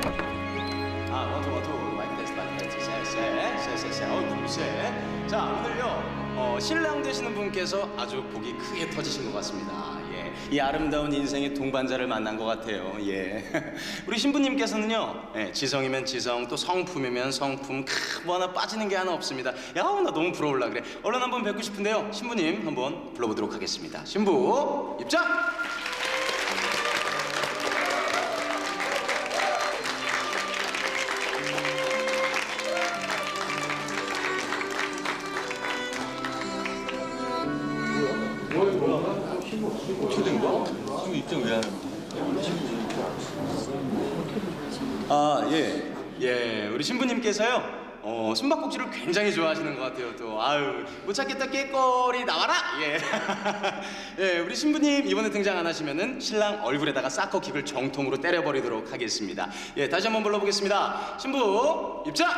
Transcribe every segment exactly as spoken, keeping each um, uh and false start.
아, 원투 원투 마이크 테스트 마이크 테스트 쎄쎄쎄쎄쎄 어우 쎄. 자, 오늘요 어, 신랑 되시는 분께서 아주 복이 크게 터지신 것 같습니다. 예, 이 아름다운 인생의 동반자를 만난 것 같아요. 예, 우리 신부님께서는요, 예, 지성이면 지성, 또 성품이면 성품, 크, 뭐 하나 빠지는 게 하나 없습니다. 야, 나 너무 부러울라 그래. 얼른 한번 뵙고 싶은데요, 신부님 한번 불러보도록 하겠습니다. 신부 입장. 어떻게 된 거야? 지금 입장 왜 하는 거야? 아, 예. 예, 우리 신부님께서요, 어, 숨바꼭질을 굉장히 좋아하시는 것 같아요, 또. 아유, 못 찾겠다, 깨꼬리 나와라! 예. 예, 우리 신부님 이번에 등장 안 하시면은 신랑 얼굴에다가 사커킥을 정통으로 때려버리도록 하겠습니다. 예, 다시 한번 불러보겠습니다. 신부, 입장!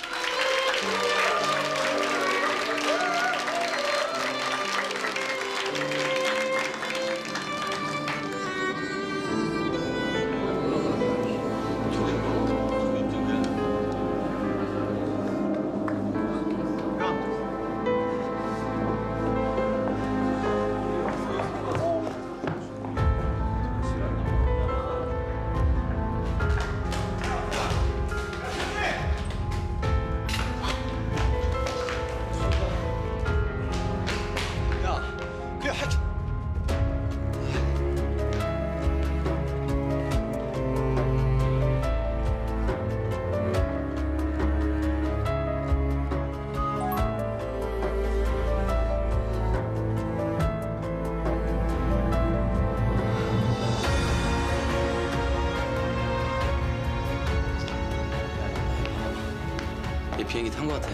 이 비행기 탄 것 같아.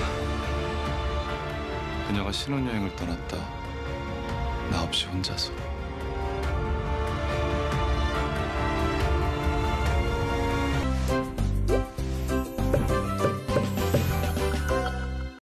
그녀가 신혼여행을 떠났다. 나 없이 혼자서.